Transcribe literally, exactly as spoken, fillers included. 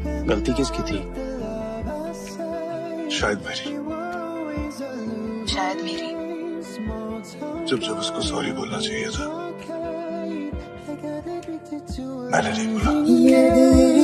गलती किसकी थी? शायद मेरी। शायद मेरी। जब जब उसको सॉरी बोलना चाहिए था, मैंने नहीं बोला।